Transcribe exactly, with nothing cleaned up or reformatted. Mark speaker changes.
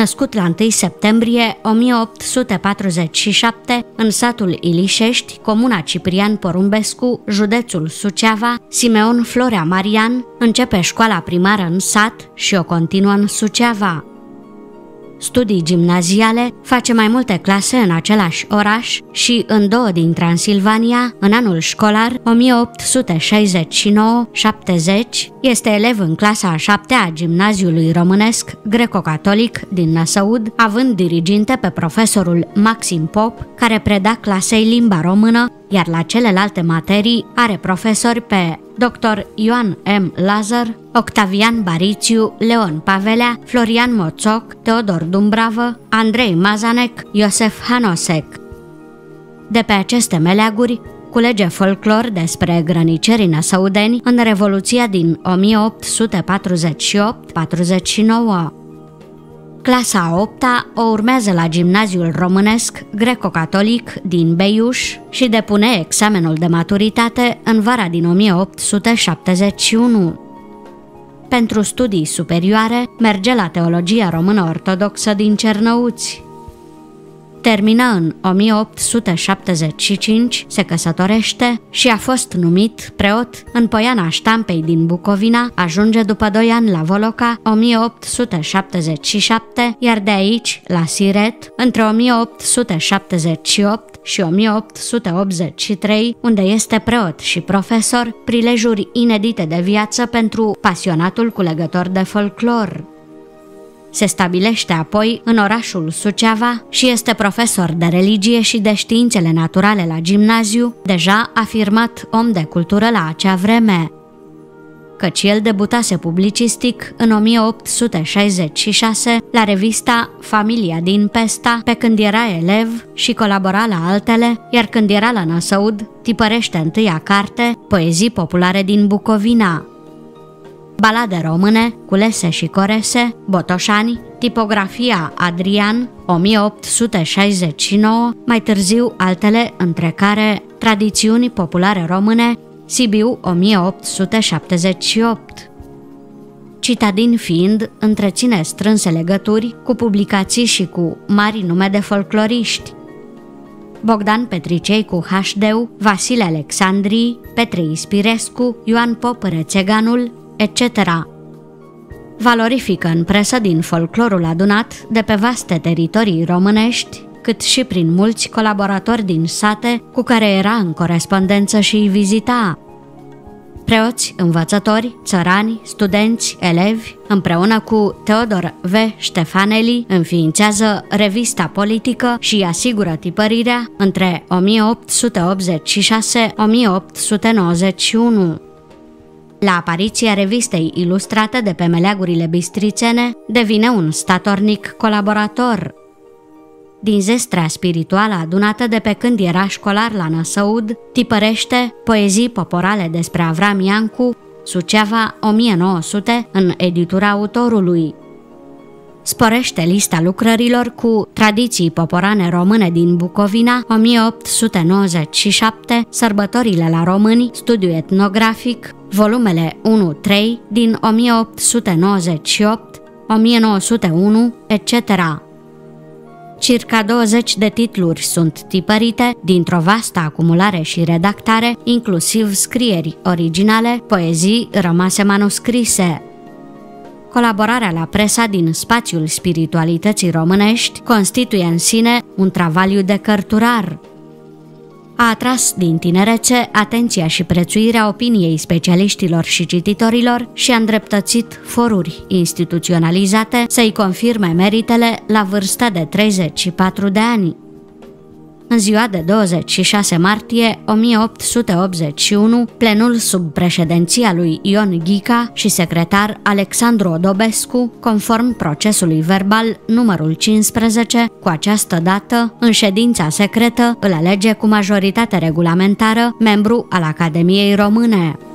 Speaker 1: născut la întâi septembrie o mie opt sute patruzeci și șapte în satul Ilișești, comuna Ciprian Porumbescu, județul Suceava, Simeon Florea Marian începe școala primară în sat și o continuă în Suceava. Studii gimnaziale, face mai multe clase în același oraș și în două din Transilvania, în anul școlar o mie opt sute șaizeci și nouă șaptezeci, este elev în clasa a șaptea a Gimnaziului Românesc Greco-Catolic din Năsăud, având diriginte pe profesorul Maxim Pop, care preda clasei limba română, iar la celelalte materii are profesori pe doctor Ioan M. Lazar, Octavian Barițiu, Leon Pavelea, Florian Moțoc, Teodor Dumbravă, Andrei Mazanec, Iosef Hanosec. De pe aceste meleaguri culege folclor despre grănicerii năsăudeni în Revoluția din o mie opt sute patruzeci și opt patruzeci și nouă. Clasa a opta o urmează la Gimnaziul Românesc Greco-Catolic din Beiuș și depune examenul de maturitate în vara din o mie opt sute șaptezeci și unu. Pentru studii superioare merge la Teologia Română Ortodoxă din Cernăuți. Termină în o mie opt sute șaptezeci și cinci, se căsătorește și a fost numit preot în Poiana Ștampei din Bucovina, ajunge după doi ani la Voloca o mie opt sute șaptezeci și șapte, iar de aici la Siret între o mie opt sute șaptezeci și opt și o mie opt sute optzeci și trei, unde este preot și profesor, prilejuri inedite de viață pentru pasionatul culegător de folclor. Se stabilește apoi în orașul Suceava și este profesor de religie și de științele naturale la gimnaziu, deja afirmat om de cultură la acea vreme. Căci el debutase publicistic în o mie opt sute șaizeci și șase la revista Familia din Pesta, pe când era elev și colabora la altele, iar când era la Năsăud tipărește întâia carte, Poezii populare din Bucovina. Balade române, culese și corese, Botoșani, tipografia Adrian, o mie opt sute șaizeci și nouă, mai târziu altele, între care Tradițiuni populare române, Sibiu o mie opt sute șaptezeci și opt. Citadin fiind, întreține strânse legături cu publicații și cu mari nume de folcloriști: Bogdan Petricei cu H D U, Vasile Alexandrii, Petre Ispirescu, Ioan Pop Rețeganul, et cetera. Valorifică în presă din folclorul adunat de pe vaste teritorii românești, cât și prin mulți colaboratori din sate cu care era în corespondență și îi vizita. Preoți, învățători, țărani, studenți, elevi, împreună cu Teodor V. Ștefaneli, înființează Revista Politică și asigură tipărirea între o mie opt sute optzeci și șase - o mie opt sute nouăzeci și unu. La apariția revistei ilustrate de pe meleagurile bistrițene, devine un statornic colaborator. Din zestrea spirituală adunată de pe când era școlar la Năsăud, tipărește Poezii poporale despre Avram Iancu, Suceava o mie nouă sute, în editura autorului. Sporește lista lucrărilor cu Tradiții poporane române din Bucovina o mie opt sute nouăzeci și șapte, Sărbătorile la români, studiu etnografic, volumele unu trei din o mie opt sute nouăzeci și opt, o mie nouă sute unu, et cetera. Circa douăzeci de titluri sunt tipărite dintr-o vastă acumulare și redactare, inclusiv scrieri originale, poezii rămase manuscrise. Colaborarea la presa din spațiul spiritualității românești constituie în sine un travaliu de cărturar. A atras din tinerețe atenția și prețuirea opiniei specialiștilor și cititorilor și a îndreptățit foruri instituționalizate să-i confirme meritele la vârsta de treizeci și patru de ani. În ziua de douăzeci și șase martie o mie opt sute optzeci și unu, plenul sub președinția lui Ion Ghica și secretar Alexandru Odobescu, conform procesului verbal numărul cincisprezece, cu această dată, în ședința secretă, îl alege cu majoritate regulamentară membru al Academiei Române.